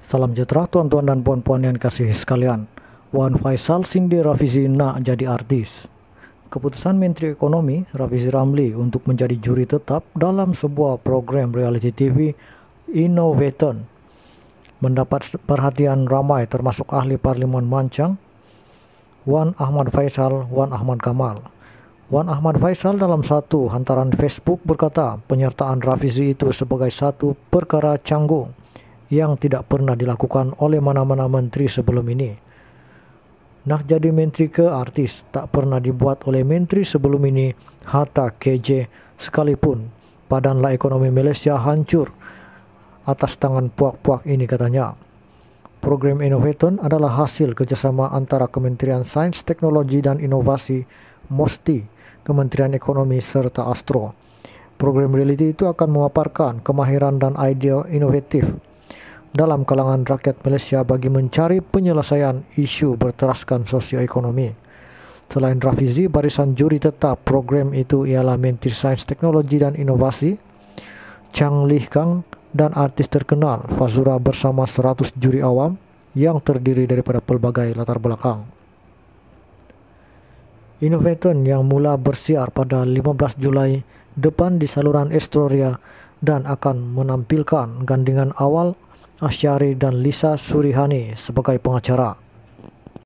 Salam sejahtera tuan-tuan dan puan-puan yang kasih sekalian. Wan Faisal sindir Rafizi nak jadi artis. Keputusan Menteri Ekonomi Rafizi Ramli untuk menjadi juri tetap dalam sebuah program reality TV Innovaton mendapat perhatian ramai termasuk ahli Parlimen Mancang, Wan Ahmad Faisal, Wan Ahmad Kamal. Wan Ahmad Faisal dalam satu hantaran Facebook berkata penyertaan Rafizi itu sebagai satu perkara canggung yang tidak pernah dilakukan oleh mana-mana menteri sebelum ini. Nak jadi menteri ke artis tak pernah dibuat oleh menteri sebelum ini, Hatta KJ sekalipun. Padanlah ekonomi Malaysia hancur atas tangan puak-puak ini, katanya. Program Innovaton adalah hasil kerjasama antara Kementerian Sains, Teknologi dan Inovasi, MOSTI, Kementerian Ekonomi serta Astro. Program reality itu akan memaparkan kemahiran dan idea inovatif dalam kalangan rakyat Malaysia bagi mencari penyelesaian isu berteraskan sosioekonomi. Selain Rafizi, barisan juri tetap program itu ialah Menteri Sains, Teknologi dan Inovasi, Chang Lih Kang, dan artis terkenal Fazura bersama 100 juri awam yang terdiri daripada pelbagai latar belakang. Innovaton yang mula bersiar pada 15 Julai depan di saluran Astoria dan akan menampilkan gandingan awal Asyari dan Lisa Surihani sebagai pengacara.